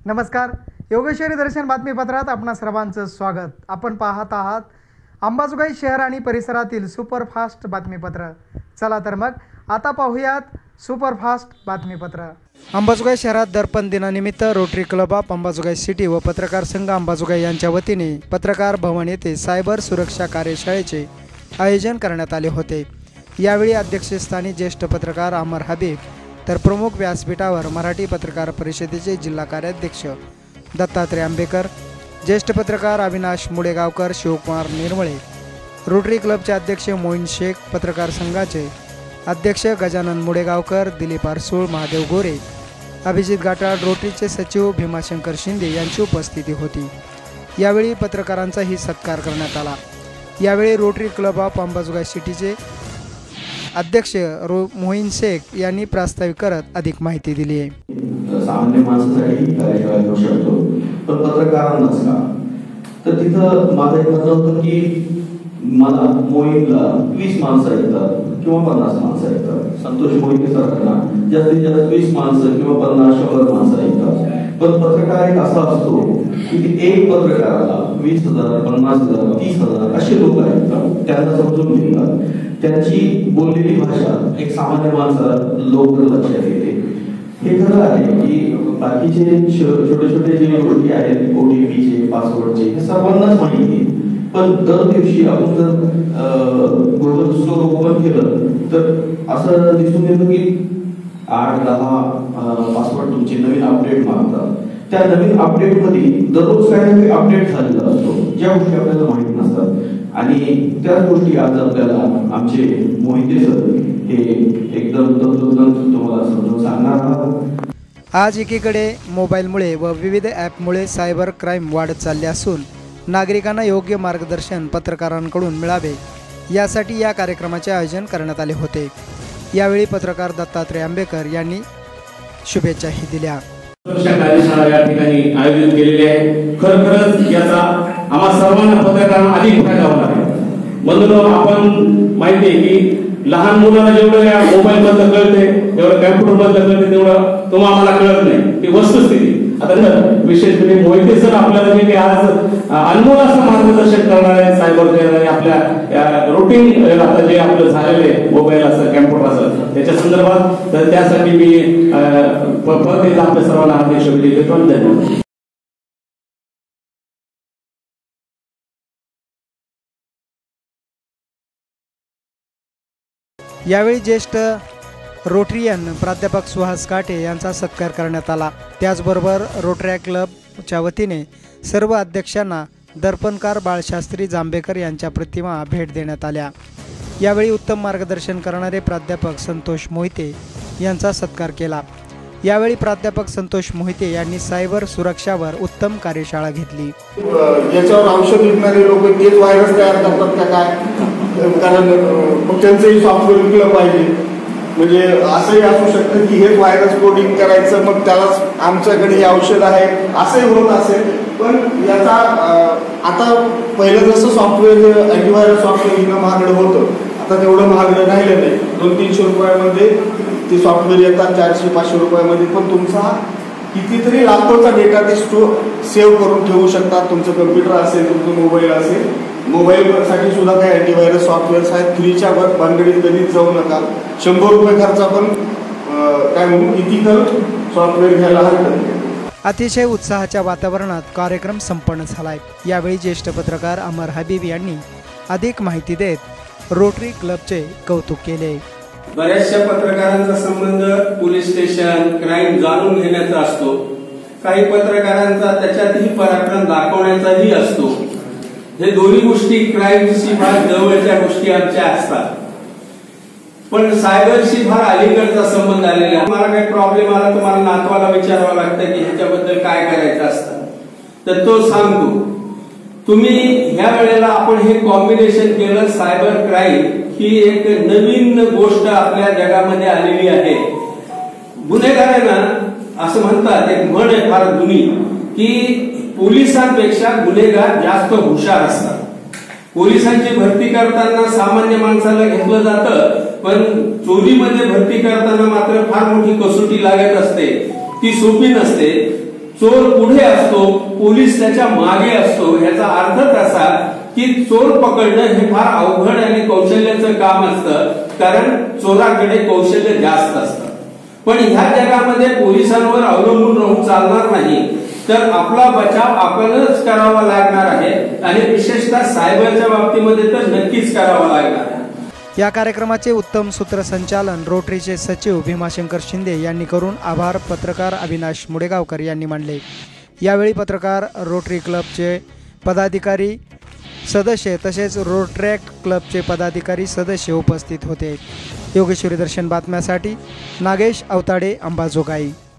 नमस्कार. योगेश्वरी दर्शन बातमीपत्रात आपणा सर्वांचं स्वागत. आपण पाहत आहात अंबाजोगाई शहर आणि परिसरातील सुपरफास्ट बातमीपत्र. चला तर मग आता पाहूयात सुपरफास्ट बातमीपत्र. अंबाजोगाई शहरात दर्पण दिनानिमित्त Rotary Club of Ambajogai city व पत्रकार संघ अंबाजोगाई यांच्या वतीने पत्रकार भवन येथे सायबर सुरक्षा कार्यशाळेचे आयोजन करण्यात आले होते. यावेळी अध्यक्षस्थानी ज्येष्ठ पत्रकार अमर हबीब तर प्रमुख व्यासपीठावर मराठी पत्रकार परिषदेचे जिल्हा कार्याध्यक्ष दत्तात्रय आंबेकर, ज्येष्ठ पत्रकार अविनाश मुडेगावकर, शिवकुमार निर्मळे, रोटरी क्लबचे अध्यक्ष मोईन शेख, पत्रकार संघाचे अध्यक्ष गजानन मुडेगावकर, दिलीप आरसूळ, महादेव गोरे, अभिजित गाटाळ, रोटरीचे सचिव भीमाशंकर शिंदे यांची उपस्थिती होती. यावेळी पत्रकारांचाही सत्कार करण्यात आला. यावेळी रोटरी क्लब ऑफ अंबाजोगाई सिटीचे अध्यक्ष मोईन शेख यांनी प्रास्ताविक करत अधिक माहिती दिली आहे. सामान्य माणसासाठी कार्यशाळा घेऊ शकतो, पण पत्रकारांनाच का? तर तिथं माझं एक मत होतं की मला मोईनला 20 माणसं येतात किंवा 50 माणसं येतात, संतोष मोहिते सारख्यांना जास्तीत जास्त 20 माणसं किंवा 50-100 माणसं येतात. पण पत्रकार एक असा असतो की एक पत्रकाराला 20,000, 50,000, 30,000 असे लोक आहेत, त्यांना समजून घेतात. त्यांची बोललेली भाषा एक सामान्य माणसाला लवकर लक्षात येते. हे खरं आहे की बाकीचे छोटे छोटे जे गोष्टी आहेत, OTPचे, पासवर्डचे, हे सर्वांनाच माहिती आहे. पण दर दिवशी आपण जर गुगल स्टोर ओपन केलं तर असं दिसून येतं की 8-10 पासवर्ड तुमचे नवीन अपडेट मागतात. त्या नवीन अपडेटमध्ये दररोज काही ना काही अपडेट झालेला असतो, ज्या गोष्टी आपल्याला माहिती नसतात. आणि त्याच गोष्टी आज आपल्याला आमचे मोहिते सर हे एकदम तंतोतंत तुम्हाला समजून सांगणार आहात. आज एकीकडे मोबाईलमुळे व विविध ॲपमुळे सायबर क्राईम वाढत चालले असून नागरिकांना योग्य मार्गदर्शन पत्रकारांकडून मिळावे यासाठी या कार्यक्रमाचे आयोजन करण्यात आले होते. यावेळी पत्रकार दत्तात्रय आंबेकर यांनी शुभेच्छाही दिल्या. कार्यशाळा या ठिकाणी आयोजित केलेली आहे. खरखरच याचा आम्हा सर्वांना पत्रकारांना अधिक फायदा होणार आहे. म्हणून आपण माहिती आहे की लहान मुलांना जेवढं या मोबाईल मधलं कळते, तेवढं कॅम्प्युटर मधलं कळते, तेवढं तुम्हाला आम्हाला कळत नाही. ती वस्तुस्थिती. आता विशेषपणे मोहिते सर आपल्याला जे काही आज अनमोल असं मार्गदर्शन करणार आहे सायबर आणि आपल्या रुटीन आता जे आपलं झालेलं आहे मोबाईल असं कॅम्प्युटर असं त्याच्या संदर्भात, तर त्यासाठी मी परत एकदा आपल्या सर्वांना हार्दिक शुभेच्छा देतो. धन्यवाद. यावेळी ज्येष्ठ रोटरियन प्राध्यापक सुहास काटे यांचा सत्कार करण्यात आला. त्याचबरोबर रोटरी क्लबच्या वतीने सर्व अध्यक्षांना दर्पणकार बाळशास्त्री जांभेकर यांच्या प्रतिमा भेट देण्यात आल्या. यावेळी उत्तम मार्गदर्शन करणारे प्राध्यापक संतोष मोहिते यांचा सत्कार केला. यावेळी प्राध्यापक संतोष मोहिते यांनी सायबर सुरक्षावर उत्तम कार्यशाळा घेतली. याच्यावर औषध विकणारे लोक तेच व्हायरस तयार करतात का काय? कारण मग त्यांचंही सॉफ्टवेअर विकलं पाहिजे. म्हणजे असंही असू शकतं की हेच व्हायरस कोडिंग करायचं, मग त्यालाच आमच्याकडे हे औषध आहे असंही होत असेल. पण याचा आता पहिलं जसं सॉफ्टवेअर अँटीव्हायरस सॉफ्टवेअर घेणं महागडं होतं, आता तेवढं महागडं राहिलं नाही. 200-300 रुपयामध्ये ते सॉफ्टवेअर येतात, 400-500 रुपयामध्ये. पण तुमचा कितीतरी लाखोचा डेटा ते सेव्ह करून ठेवू शकतात. तुमचं कम्प्युटर असेल, तुमचं मोबाईल असेल. मोबाईलसाठी सुद्धा काही अँटीव्हायरस सॉफ्टवेअर्स आहेत. फ्रीच्या भानगडीत कधीच जाऊ नका. 100 रुपये खर्चा पण काय म्हणून इथिकल सॉफ्टवेअर घ्यायला हरकत. अतिशय उत्साहाच्या वातावरणात कार्यक्रम संपन्न झालाय. यावेळी ज्येष्ठ पत्रकार अमर हबीब यांनी अधिक माहिती देत रोटरी क्लबचे कौतुक केले. बऱ्याचशा पत्रकारांचा संबंध पोलीस स्टेशन, क्राईम जाणून घेण्याचा असतो. काही पत्रकारांचा त्याच्यातही पराक्रम दाखवण्याचाही असतो. हे दोन्ही गोष्टी क्राईमशी फार जवळच्या गोष्टी आमच्या असतात, पण सायबरशी फार अलीकडचा संबंध आलेला आहे. मला काही प्रॉब्लेम आला तर मला नातवाला विचारावं लागतं की ह्याच्याबद्दल काय करायचं असतं, तर तो सांगतो. तुम्ही ह्या वेळेला आपण हे कॉम्बिनेशन केलं. सायबर क्राईम ही एक नवीन गोष्ट आपल्या जगामध्ये आलेली आहे. गुन्हेगारांना असं म्हणतात, एक म्हण आहे फार जुनी, की पोलिसांपेक्षा गुन्हेगार जास्त हुशार असतात. पोलिसांची भरती करताना सामान्य माणसाला घेतलं जातं, पण चोरीमध्ये भरती करताना मात्र फार मोठी कसोटी लागत असते. ती सोपी नसते. चोर पुढे असतो, पोलीस त्याच्या मागे असतो. याचा अर्थच असा की चोर पकडणं हे फार अवघड आणि कौशल्याचं काम असतं, कारण चोराकडे कौशल्य जास्त असतं. पण ह्या जगामध्ये पोलिसांवर अवलंबून राहून चालणार नाही, तर आपला बचाव आपणच करावा लागणार आहे आणि विशेषतः सायबरच्या बाबतीमध्ये तर नक्कीच करावा लागणार आहे. या कार्यक्रमाचे उत्तम सूत्रसंचालन रोटरीचे सचिव भीमाशंकर शिंदे यांनी करून आभार पत्रकार अविनाश मुडेगावकर यांनी मानले. यावेळी पत्रकार, रोटरी क्लबचे पदाधिकारी सदस्य तसेच रोटरॅक्ट क्लबचे पदाधिकारी सदस्य उपस्थित होते. योगेश्वरी दर्शन बातम्यासाठी नागेश अवताडे, अंबाजोगाई.